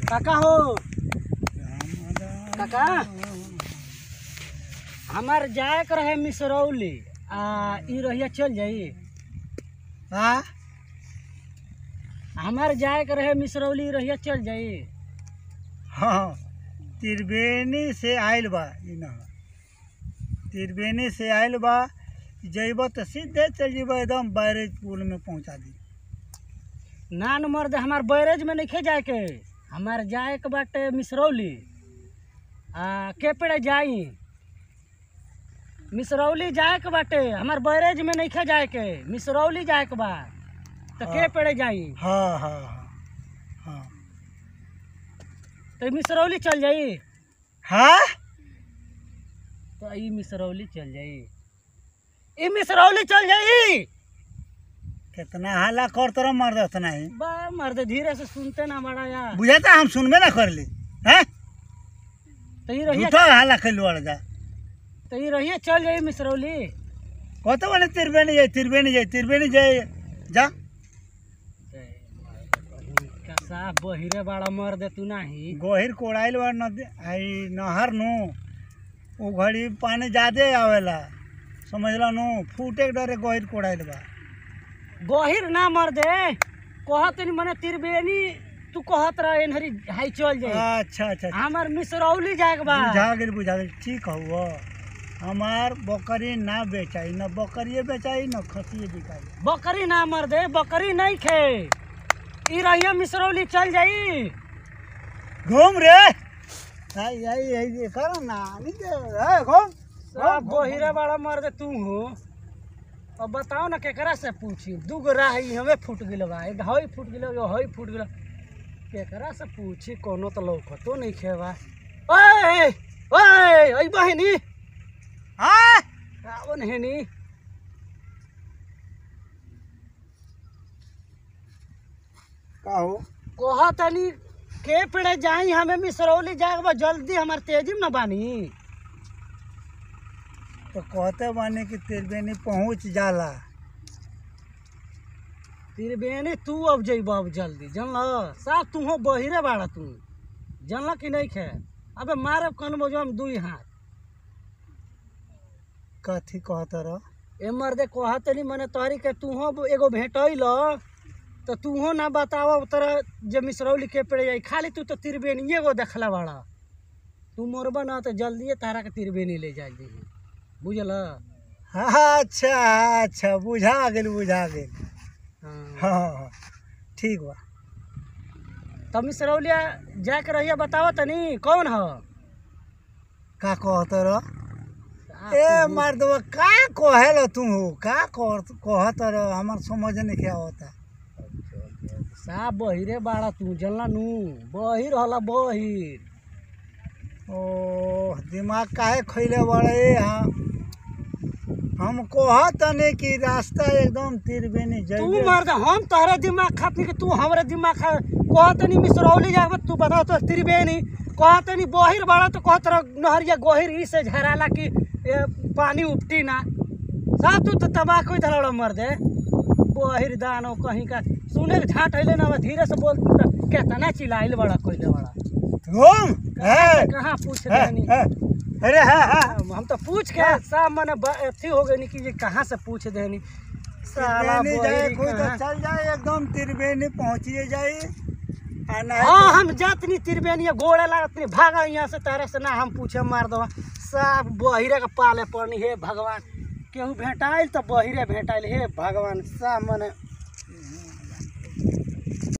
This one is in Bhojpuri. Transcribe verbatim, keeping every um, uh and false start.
काका हो काका हमार जाए कर रहे मिसरौली आ ई रहिया चल जाई। हाँ हमार जाए कर रहे मिसरौली रहिया चल जाई। हाँ त्रिवेणी से आयल बा ई ना त्रिवेणी से आयल बा जइब तो सीधे चल जीब एकदम बैरेज पुल में पहुँचा दी। ना न मर्द हमार बैरेज में नहीं जाए के हमार जाए के बाटे मिसरौली आ के पेड़े जाई मिसरौली जाए के बाटे हमार बैरेज में नहीं जाए के मिसरौली जाए के बा तो के पेड़े जाई। हाँ हाँ हाँ हाँ तो मिसरौली चल जाई। हाँ तो ई मिसरौली चल जाई ई मिसरौली चल जाई। कितना हाला कर तरह मर्द उतना ही बा मर्द धीरे से सुनते ना बड़ा यार बुझाता हम सुनबे ना कर ली हैं तो ई रहिया झूठा हाला खेलवाड़ जा तो ई रहिया चल जाई मिसरौली। कत बने त्रिवेणी जाए त्रिवेणी जाए त्रिवेणी जाए जा कसा बहिरे बड़ा मर्द तू नाही गोहिर कोड़ाइल बा नदी आई नहर नु वो घड़ी पानी ज्यादा आवेला समझला नु फूटे के डरे गोहिर कोड़ाइल बा। गहिर ना मर्दे कहत नहीं मने त्रिवेणी तू कहत रह एनहरी हाई चल जाई। अच्छा अच्छा हमार मिसरौली जाए के बा बुझा गेल बुझा गेल ठीक हुआ हमार बकरी ना बेचाई न बकरिए बेचाई न खसिए बिकाई। बकरी ना मर्दे बकरी नहीं खे ई रहिया मिसरौली चल जाई। घूम रे आई आई आई कर ना नी दे ए घूम सब बहिरे बड़ा मर्दे तू हो। अब बताओ ना केकरा से पूछी दूगो राह ही हमें फूट गेल बा एक हई फूट गेल एगो हई फूट गेल केकरा से पूछी कोनो तो लौकतो नहीं खेबा। ओए ओए आई बहिनी हां कौन है नी का हो कहा तनी के पेड़े जाई हमें मिसरौली जाए बा जल्दी हमार तेजी में ना बानी। तो कहते बानी कि त्रिवेणी पहुँच जाला त्रिवेणी तू अब जइब अब जल्दी जानल साफ तू हो बहिरे बाड़ा तू जानल कि नहीं खे अबे मारब कन हम दुई हाथ कथी कहत रह ए मर्दे कहत नहीं मने तोहरी के तू हो एगो भेटैल तो तू हो ना बताव तोरा जे मिसरौली के पेड़े जाई खाली तू तो त्रिवेणी एगो देखला बाड़ा तू मोरबा ना तो जल्दी तारा के त्रिवेणी ले जाई दी बुझल। अच्छा अच्छा बुझा गेल बुझा गेल हाँ हाँ ठीक बा तब मिसरौलिया जाके रहिया बताव तनी कौन ह का कहत रह ए मर्दवा का कहेल तू का कहत रह हमार समझ नहीं क्या होता साफ बहिरे बाड़ा तू जानला नू बहिर हला बहिर ओ दिमाग काहे खैले बड़े हाँ हम कहत नहीं कि रास्ता एकदम त्रिवेणी तू जइबे मर्द हम तोहरे दिमाग खाती कि तू हमरे दिमाग खा कहत नहीं मिसरौली जाब तू बताओ तो त्रिवेणी कहत नहीं बहिर बाड़ा तो कहत रह नहरिया गहिर ई से झराला कि ए, पानी उपटी ना साफ तू तो तबाह कोई धड़ा मर्दे बहिर दानो कहीं का सुने के झाट अइले ना धीरे से बोल केतना चिल्लाइल बड़ा कोइले बड़ा घूम है कहाँ पूछ है, देनी है, अरे है है हम तो पूछ के सब मने अथी हो गई कि ये कहाँ से पूछ देनी साला त्रिवेणी जाए बहिरी कोई तो कहाँ। चल जाए एकदम त्रिवेणी पहुँचिए जाए आ नहीं हाँ हम जात नहीं त्रिवेणी गोड़े लागत नहीं भागा यहाँ से तारे से ना हम पूछे मार दवा सब बहिरे के पाले पड़नी हे भगवान केहू भेटाइल तो बहिरे भेटाइल हे भगवान सब मने